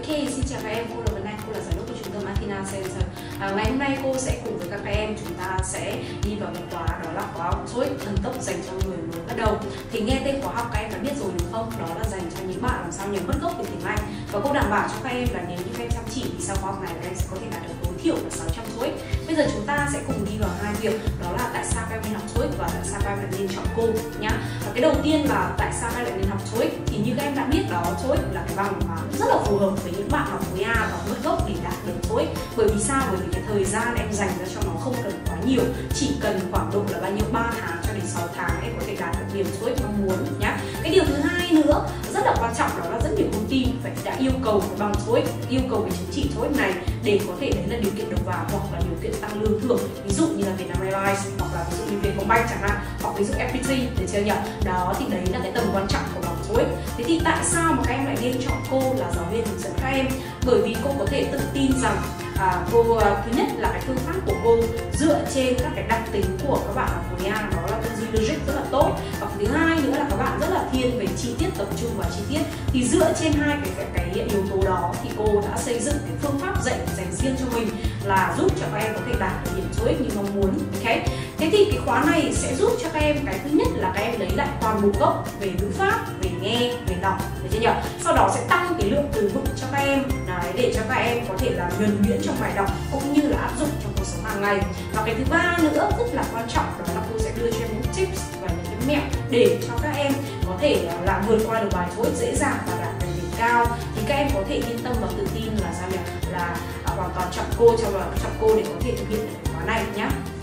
Xin chào các em, cô là Vân Anh, cô là giám đốc của trung tâm Athena Center. Ngày hôm nay cô sẽ cùng với các em chúng ta sẽ đi vào một khóa, đó là khóa học TOEIC thần tốc dành cho người mới bắt đầu. Thì nghe tên khóa học các em đã biết rồi đúng không? Đó là dành cho những bạn làm sao nhớ mất gốc về tiếng Anh. Và cô đảm bảo cho các em là nếu như các em chăm chỉ thì sau khóa học này các em sẽ có thể đạt được tối thiểu là 600 TOEIC. Bây giờ chúng ta sẽ cùng đi vào hai việc, đó là tại sao các em nên học TOEIC và tại sao các em lại nên chọn cô nhá. Và cái đầu tiên là tại sao các em lại nên học TOEIC, thì như các em đã biết đó, TOEIC là cái bằng mà rất là phù hợp với những bạn học khối A và mất gốc để đạt được TOEIC. Bởi vì sao? Bởi vì cái thời gian em dành ra cho nó không cần quá nhiều, chỉ cần khoảng độ là bao nhiêu 3 tháng cho đến 6 tháng em có thể đạt được điểm TOEIC mong muốn nhá. Cái điều thứ hai nữa rất là quan trọng, đó là rất nhiều công ty đã yêu cầu cái bằng TOEIC, yêu cầu cái chứng chỉ TOEIC này để có thể đấy là điều kiện đầu vào hoặc là điều kiện tăng lương thưởng, ví dụ như là Vietnam Airlines hoặc là ví dụ như Vietcombank chẳng hạn, hoặc ví dụ FPT, được chưa nhỉ? Đó thì đấy là cái tầm quan trọng của bằng TOEIC. Thế thì tại sao mà các em lại nên chọn cô là giáo viên hướng dẫn các em? Bởi vì cô có thể tự tin rằng cô thứ nhất là cái phương pháp của cô dựa trên các cái đặc tính của các bạn học khối A, đó là tư duy logic rất là tốt, và thứ hai nữa là các bạn rất là thiên về chi tiết, tập trung vào chi tiết. Thì dựa trên hai cái yếu tố đó thì cô đã xây dựng cái phương pháp dạy dành riêng cho mình là giúp cho các em có thể đạt được điểm TOEIC như mong muốn. Ok, thế thì cái khóa này sẽ giúp cho các em cái thứ nhất là các em lấy lại toàn bộ gốc về ngữ pháp, về nghe, về đọc, được chưa nhỉ? Sau đó sẽ tăng cái lượng từ vựng cho các em đấy, để cho các em có thể làm nhuần nhuyễn trong bài đọc cũng như là áp dụng trong cuộc sống hàng ngày. Và cái thứ ba nữa rất là quan trọng, đó là cô sẽ đưa cho em những tips và những cái mẹo để cho các em có thể làm vượt qua được bài TOEIC dễ dàng và đạt được điểm cao. Thì các em có thể yên tâm và tự tin là sao nhỉ? Là hoàn toàn chọn cô để có thể thực hiện được khóa này nhé.